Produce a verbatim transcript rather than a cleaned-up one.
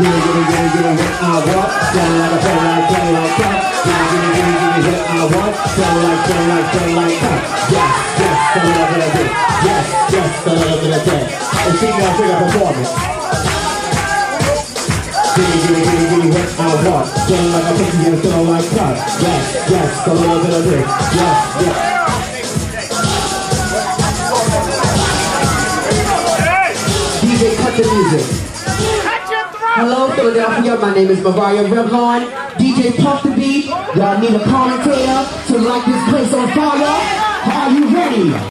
Give me, give me, give me, give me what I want. Feel like, feel like, feel like that. Give me, give me, give me, give me what I want. Feel like, feel like, feel like that. Yes, yes, a little bit of this. Yes, yes, a little bit of that. And see now, take a performance. Give me, give me, give me, give me what I want. Feel like I'm thinking you feel like that. Yes, yes, a little bit of this. Yes, yes. D J, cut the music. Hello Philadelphia, my name is Mariah Revlon, D J Puff the Beat. Y'all need a commentator to light this place on fire? Are you ready?